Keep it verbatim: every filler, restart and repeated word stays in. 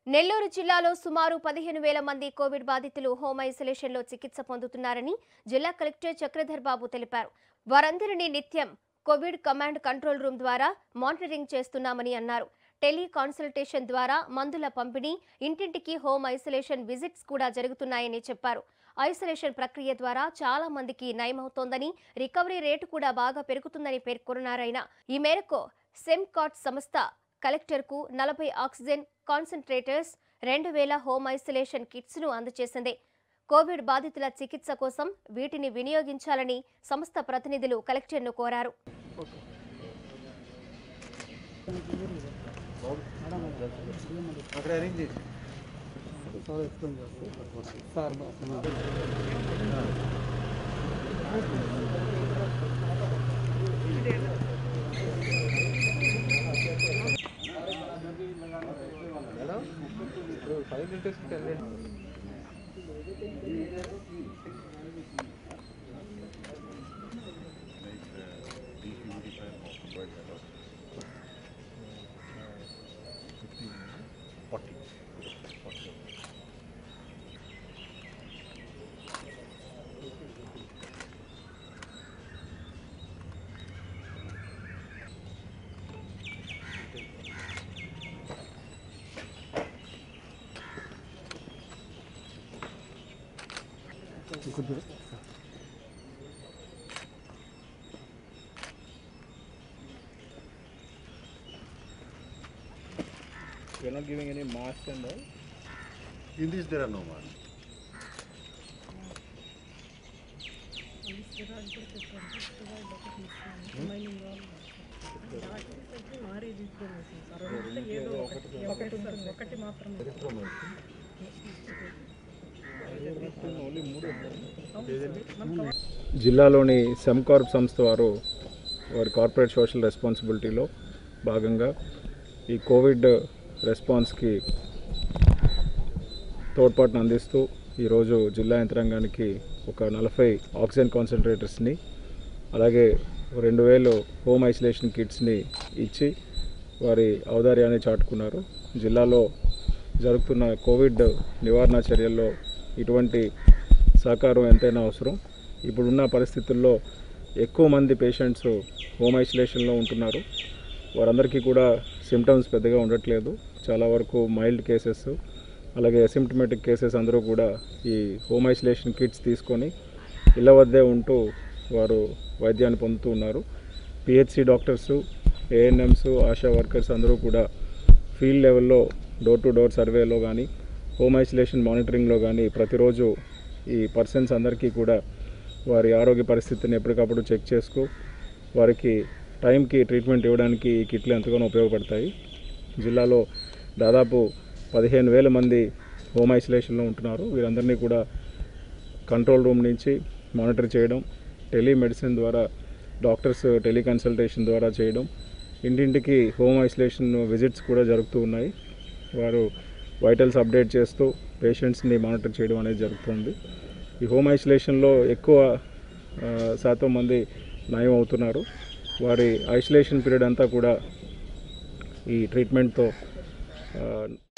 నెల్లూరు జిల్లాలో సుమారు పదిహేను వేల మంది కోవిడ్ బాధితులు హోమ్ ఐసోలేషన్లో చికిత్స పొందుతున్నారని జిల్లా కలెక్టర్ చక్రధర్ బాబు తెలిపారు. వారందరినీ నిత్యం కోవిడ్ కమాండ్ కంట్రోల్ రూమ్ ద్వారా మానిటరింగ్ చేస్తున్నామని అన్నారు. టెలి కన్సల్టేషన్ ద్వారా మందుల పంపిణీ, ఇంటింటికి హోమ్ ఐసోలేషన్ విజిట్స్ కూడా జరుగుతున్నాయని చెప్పారు. ఐసోలేషన్ ప్రక్రియ ద్వారా చాలా మందికి నయమవుతోందని, రికవరీ రేటు కూడా బాగా పెరుగుతుందని పేర్కొన్నారాయన. ఈ మేరకు సెమ్కాట్ సంస్థ కలెక్టర్కు నలభై ఆక్సిజన్ కాన్సంట్రేటర్స్, రెండు వేల హోమ్ ఐసోలేషన్ కిట్స్ ను అందజేసింది. కోవిడ్ బాధితుల చికిత్స కోసం వీటిని వినియోగించాలని సంస్థ ప్రతినిధులు కలెక్టర్ను కోరారు. फाइव लीटर्स की चल You are not giving any mask and all? In this there are no masks. జిల్లాలోని సెమ్కార్ప్ సంస్థ వారు వారి కార్పొరేట్ సోషల్ రెస్పాన్సిబిలిటీలో భాగంగా ఈ కోవిడ్ రెస్పాన్స్కి తోడ్పాటును అందిస్తూ ఈరోజు జిల్లా యంత్రాంగానికి ఒక నలభై ఆక్సిజన్ కాన్సన్ట్రేటర్స్ని అలాగే రెండు వేలు హోమ్ ఐసోలేషన్ కిట్స్ని ఇచ్చి వారి ఔదార్యాన్ని చాటుకున్నారు. జిల్లాలో జరుగుతున్న కోవిడ్ నివారణ చర్యల్లో ఇటువంటి సహకారం ఎంతైనా అవసరం. ఇప్పుడున్న పరిస్థితుల్లో ఎక్కువ మంది పేషెంట్స్ హోమ్ ఐసోలేషన్లో ఉంటున్నారు. వారందరికీ కూడా సిమ్టమ్స్ పెద్దగా ఉండట్లేదు. చాలా వరకు మైల్డ్ కేసెస్ అలాగే అసిమ్టమేటిక్ కేసెస్ అందరూ కూడా ఈ హోమ్ ఐసోలేషన్ కిట్స్ తీసుకొని ఇళ్ల వద్దే ఉంటూ వారు వైద్యాన్ని పొందుతూ ఉన్నారు. PHC doctors, ANMs, ASHA workers అందరూ కూడా ఫీల్డ్ లెవెల్లో డోర్ టు డోర్ సర్వేలో కానీ హోమ్ ఐసోలేషన్ మానిటరింగ్లో కానీ ప్రతిరోజు ఈ పర్సన్స్ అందరికీ కూడా వారి ఆరోగ్య పరిస్థితిని ఎప్పటికప్పుడు చెక్ చేసుకు వారికి టైంకి ట్రీట్మెంట్ ఇవ్వడానికి ఈ కిట్లు ఎంతగానో ఉపయోగపడతాయి. జిల్లాలో దాదాపు పదిహేను వేల మంది హోమ్ ఐసోలేషన్లో ఉంటున్నారు. వీరందరినీ కూడా కంట్రోల్ రూమ్ నుంచి మానిటర్ చేయడం, టెలిమెడిసిన్ ద్వారా డాక్టర్స్ టెలికన్సల్టేషన్ ద్వారా చేయడం, ఇంటింటికి హోమ్ ఐసోలేషన్ విజిట్స్ కూడా జరుగుతూ ఉన్నాయి. వారు వైటల్స్ అప్డేట్ చేస్తూ పేషెంట్స్ని మానిటర్ చేయడం అనేది జరుగుతుంది. ఈ హోమ్ ఐసోలేషన్లో ఎక్కువ శాతం మంది నయం అవుతున్నారు. వారి ఐసోలేషన్ పీరియడ్ అంతా కూడా ఈ ట్రీట్మెంట్తో